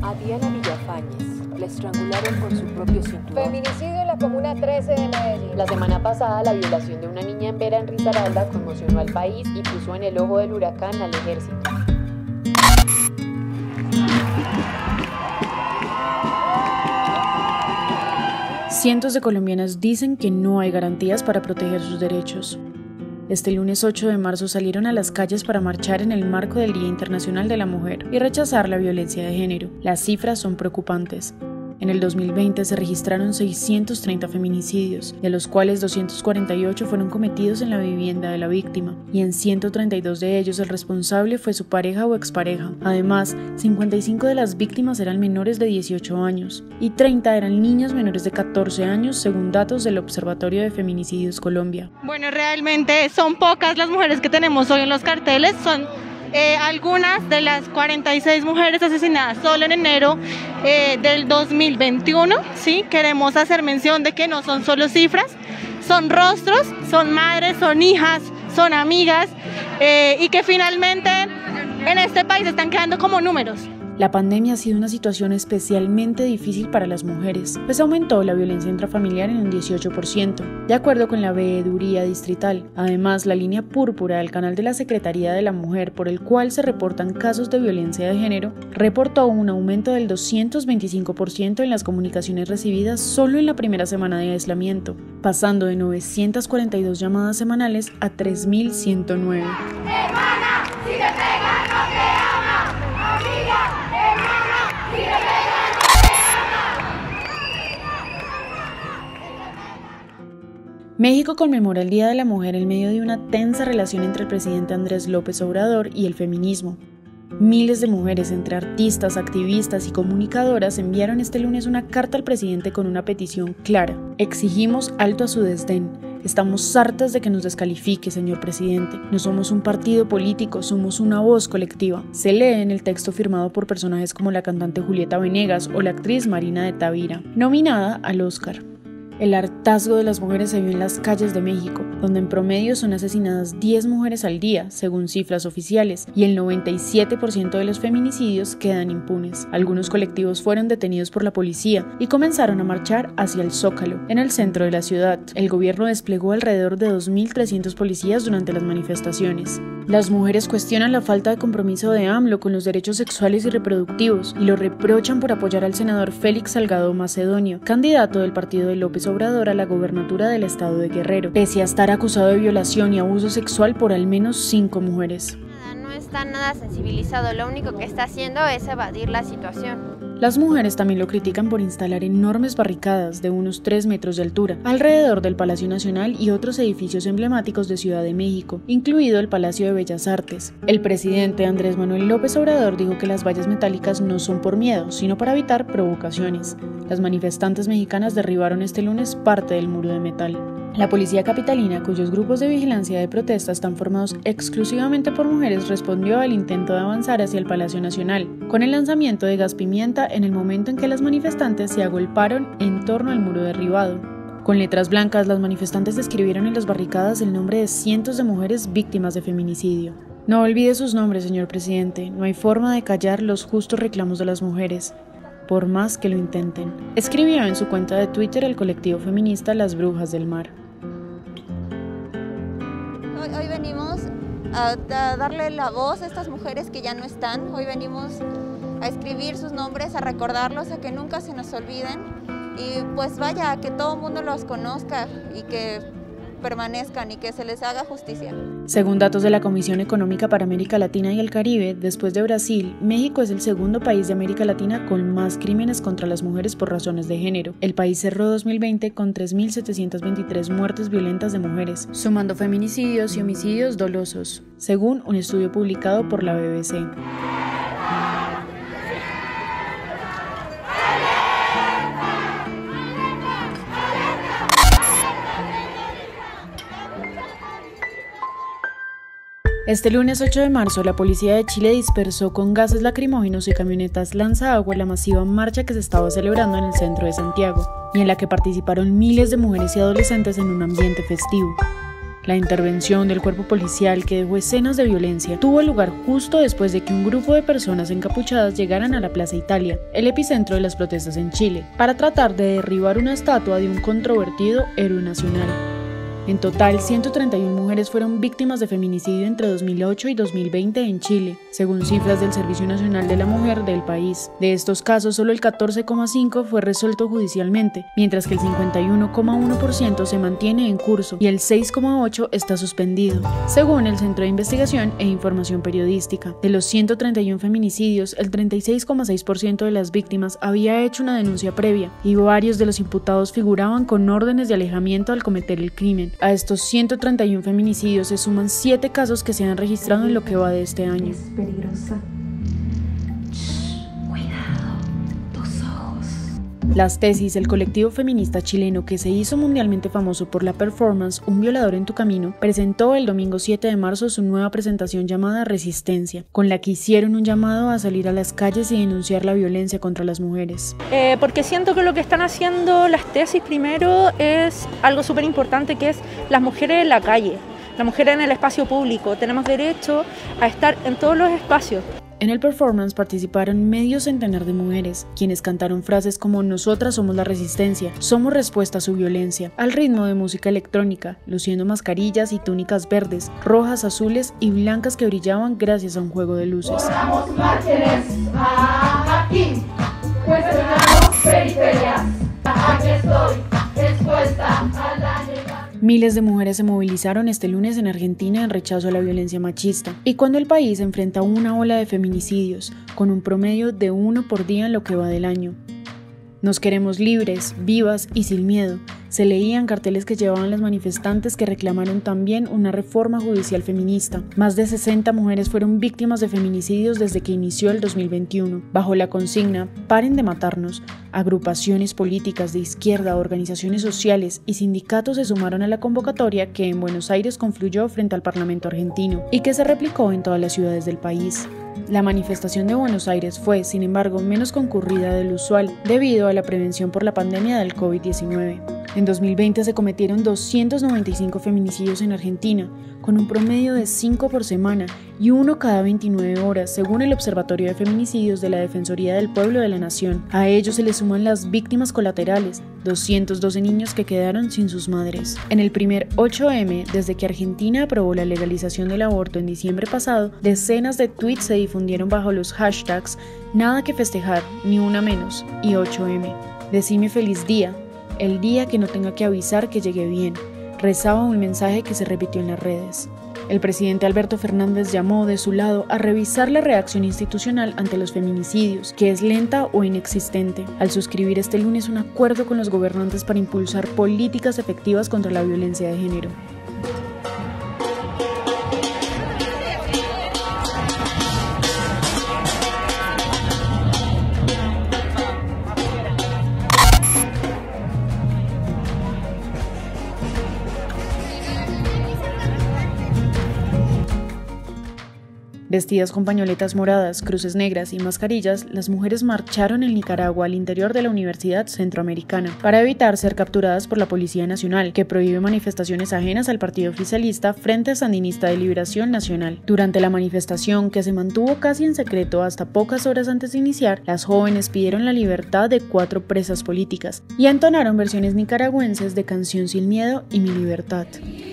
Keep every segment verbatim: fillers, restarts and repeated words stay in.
A Diana Villafañez la estrangularon con su propio cinturón. Feminicidio en la Comuna trece de Medellín. La semana pasada, la violación de una niña en Vera, en Risaralda, conmocionó al país y puso en el ojo del huracán al ejército. Cientos de colombianas dicen que no hay garantías para proteger sus derechos. Este lunes ocho de marzo salieron a las calles para marchar en el marco del Día Internacional de la Mujer y rechazar la violencia de género. Las cifras son preocupantes. En el dos mil veinte se registraron seiscientos treinta feminicidios, de los cuales doscientos cuarenta y ocho fueron cometidos en la vivienda de la víctima, y en ciento treinta y dos de ellos el responsable fue su pareja o expareja. Además, cincuenta y cinco de las víctimas eran menores de dieciocho años, y treinta eran niñas menores de catorce años, según datos del Observatorio de Feminicidios Colombia. Bueno, realmente son pocas las mujeres que tenemos hoy en los carteles, son Eh, algunas de las cuarenta y seis mujeres asesinadas solo en enero eh, del dos mil veintiuno, ¿sí? Queremos hacer mención de que no son solo cifras, son rostros, son madres, son hijas, son amigas eh, y que finalmente en este país están quedando como números. La pandemia ha sido una situación especialmente difícil para las mujeres, pues aumentó la violencia intrafamiliar en un dieciocho por ciento, de acuerdo con la Veeduría Distrital. Además, la línea púrpura del canal de la Secretaría de la Mujer, por el cual se reportan casos de violencia de género, reportó un aumento del doscientos veinticinco por ciento en las comunicaciones recibidas solo en la primera semana de aislamiento, pasando de novecientas cuarenta y dos llamadas semanales a tres mil ciento nueve. Hermana, si te pega, no te ama. Amiga, hermana, si te pega, no te ama. México conmemora el Día de la Mujer en medio de una tensa relación entre el presidente Andrés López Obrador y el feminismo. Miles de mujeres, entre artistas, activistas y comunicadoras, enviaron este lunes una carta al presidente con una petición clara. Exigimos alto a su desdén. Estamos hartas de que nos descalifique, señor presidente. No somos un partido político, somos una voz colectiva. Se lee en el texto firmado por personajes como la cantante Julieta Venegas o la actriz Marina de Tavira, nominada al Oscar. El hartazgo de las mujeres se vio en las calles de México, donde en promedio son asesinadas diez mujeres al día, según cifras oficiales, y el noventa y siete por ciento de los feminicidios quedan impunes. Algunos colectivos fueron detenidos por la policía y comenzaron a marchar hacia el Zócalo, en el centro de la ciudad. El gobierno desplegó alrededor de dos mil trescientos policías durante las manifestaciones. Las mujeres cuestionan la falta de compromiso de AMLO con los derechos sexuales y reproductivos y lo reprochan por apoyar al senador Félix Salgado Macedonio, candidato del partido de López Obrador a la gobernatura del estado de Guerrero, pese a estar acusado de violación y abuso sexual por al menos cinco mujeres. No está nada sensibilizado, lo único que está haciendo es evadir la situación. Las mujeres también lo critican por instalar enormes barricadas de unos tres metros de altura alrededor del Palacio Nacional y otros edificios emblemáticos de Ciudad de México, incluido el Palacio de Bellas Artes. El presidente Andrés Manuel López Obrador dijo que las vallas metálicas no son por miedo, sino para evitar provocaciones. Las manifestantes mexicanas derribaron este lunes parte del muro de metal. La policía capitalina, cuyos grupos de vigilancia de protesta están formados exclusivamente por mujeres, respondió al intento de avanzar hacia el Palacio Nacional, con el lanzamiento de gas pimienta en el momento en que las manifestantes se agolparon en torno al muro derribado. Con letras blancas, las manifestantes describieron en las barricadas el nombre de cientos de mujeres víctimas de feminicidio. No olvide sus nombres, señor presidente, no hay forma de callar los justos reclamos de las mujeres, por más que lo intenten, escribió en su cuenta de Twitter el colectivo feminista Las Brujas del Mar. Hoy, hoy venimos a, a darle la voz a estas mujeres que ya no están. Hoy venimos a escribir sus nombres, a recordarlos, a que nunca se nos olviden. Y pues vaya, a que todo el mundo los conozca y que permanezcan y que se les haga justicia. Según datos de la Comisión Económica para América Latina y el Caribe, después de Brasil, México es el segundo país de América Latina con más crímenes contra las mujeres por razones de género. El país cerró dos mil veinte con tres mil setecientas veintitrés muertes violentas de mujeres, sumando feminicidios y homicidios dolosos, según un estudio publicado por la B B C. Este lunes ocho de marzo, la policía de Chile dispersó con gases lacrimógenos y camionetas lanzaagua la masiva marcha que se estaba celebrando en el centro de Santiago, y en la que participaron miles de mujeres y adolescentes en un ambiente festivo. La intervención del cuerpo policial, que dejó escenas de violencia, tuvo lugar justo después de que un grupo de personas encapuchadas llegaran a la Plaza Italia, el epicentro de las protestas en Chile, para tratar de derribar una estatua de un controvertido héroe nacional. En total, ciento treinta y una mujeres fueron víctimas de feminicidio entre dos mil ocho y dos mil veinte en Chile, según cifras del Servicio Nacional de la Mujer del país. De estos casos, solo el catorce coma cinco por ciento fue resuelto judicialmente, mientras que el cincuenta y uno coma uno por ciento se mantiene en curso y el seis coma ocho por ciento está suspendido, según el Centro de Investigación e Información Periodística. De los ciento treinta y uno feminicidios, el treinta y seis coma seis por ciento de las víctimas había hecho una denuncia previa, y varios de los imputados figuraban con órdenes de alejamiento al cometer el crimen. A estos ciento treinta y uno feminicidios se suman siete casos que se han registrado en lo que va de este año. Es peligrosa. Shh, cuidado, tus ojos. Las Tesis, el colectivo feminista chileno que se hizo mundialmente famoso por la performance Un violador en tu camino, presentó el domingo siete de marzo su nueva presentación llamada Resistencia, con la que hicieron un llamado a salir a las calles y denunciar la violencia contra las mujeres. Eh, porque siento que lo que están haciendo las Tesis primero es algo súper importante, que es las mujeres en la calle, las mujeres en el espacio público. Tenemos derecho a estar en todos los espacios. En el performance participaron medio centenar de mujeres, quienes cantaron frases como "Nosotras somos la resistencia, somos respuesta a su violencia", al ritmo de música electrónica, luciendo mascarillas y túnicas verdes, rojas, azules y blancas que brillaban gracias a un juego de luces. Corramos márgenes, aquí, cuestionamos periferias, aquí estoy, expuesta a la llegada. Miles de mujeres se movilizaron este lunes en Argentina en rechazo a la violencia machista, y cuando el país enfrenta una ola de feminicidios, con un promedio de uno por día en lo que va del año. Nos queremos libres, vivas y sin miedo, se leían carteles que llevaban las manifestantes que reclamaron también una reforma judicial feminista. Más de sesenta mujeres fueron víctimas de feminicidios desde que inició el dos mil veintiuno. Bajo la consigna "Paren de matarnos", agrupaciones políticas de izquierda, organizaciones sociales y sindicatos se sumaron a la convocatoria que en Buenos Aires confluyó frente al Parlamento argentino y que se replicó en todas las ciudades del país. La manifestación de Buenos Aires fue, sin embargo, menos concurrida de lo usual debido a la prevención por la pandemia del COVID diecinueve. En dos mil veinte se cometieron doscientos noventa y cinco feminicidios en Argentina, con un promedio de cinco por semana y uno cada veintinueve horas, según el Observatorio de Feminicidios de la Defensoría del Pueblo de la Nación. A ellos se le suman las víctimas colaterales, doscientos doce niños que quedaron sin sus madres. En el primer ocho eme, desde que Argentina aprobó la legalización del aborto en diciembre pasado, decenas de tweets se difundieron bajo los hashtags "Nada que festejar, ni una menos" y ocho eme. "Decime feliz día, el día que no tenga que avisar que llegué bien", rezaba un mensaje que se repitió en las redes. El presidente Alberto Fernández llamó de su lado a revisar la reacción institucional ante los feminicidios, que es lenta o inexistente, al suscribir este lunes un acuerdo con los gobernantes para impulsar políticas efectivas contra la violencia de género. Vestidas con pañoletas moradas, cruces negras y mascarillas, las mujeres marcharon en Nicaragua al interior de la Universidad Centroamericana para evitar ser capturadas por la Policía Nacional, que prohíbe manifestaciones ajenas al partido oficialista Frente Sandinista de Liberación Nacional. Durante la manifestación, que se mantuvo casi en secreto hasta pocas horas antes de iniciar, las jóvenes pidieron la libertad de cuatro presas políticas y entonaron versiones nicaragüenses de Canción Sin Miedo y Mi Libertad.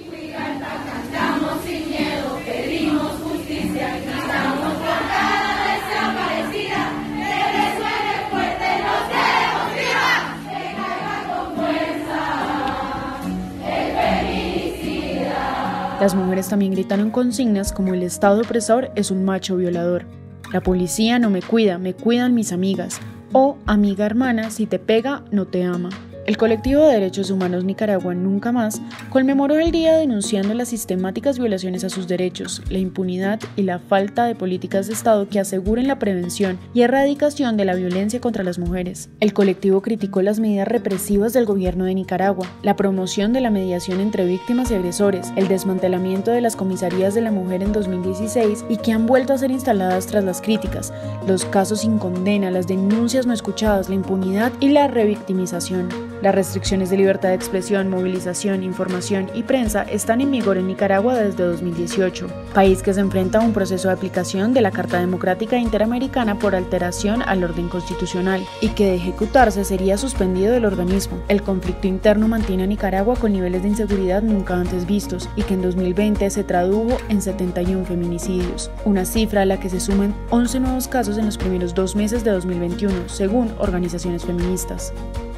Las mujeres también gritaron consignas como "El Estado opresor es un macho violador", "La policía no me cuida, me cuidan mis amigas", o "Amiga hermana, si te pega, no te ama". El colectivo de derechos humanos Nicaragua Nunca Más conmemoró el día denunciando las sistemáticas violaciones a sus derechos, la impunidad y la falta de políticas de Estado que aseguren la prevención y erradicación de la violencia contra las mujeres. El colectivo criticó las medidas represivas del gobierno de Nicaragua, la promoción de la mediación entre víctimas y agresores, el desmantelamiento de las comisarías de la mujer en dos mil dieciséis y que han vuelto a ser instaladas tras las críticas, los casos sin condena, las denuncias no escuchadas, la impunidad y la revictimización. Las restricciones de libertad de expresión, movilización, información y prensa están en vigor en Nicaragua desde dos mil dieciocho, país que se enfrenta a un proceso de aplicación de la Carta Democrática Interamericana por alteración al orden constitucional y que de ejecutarse sería suspendido del organismo. El conflicto interno mantiene a Nicaragua con niveles de inseguridad nunca antes vistos y que en dos mil veinte se tradujo en setenta y uno feminicidios, una cifra a la que se suman once nuevos casos en los primeros dos meses de dos mil veintiuno, según organizaciones feministas.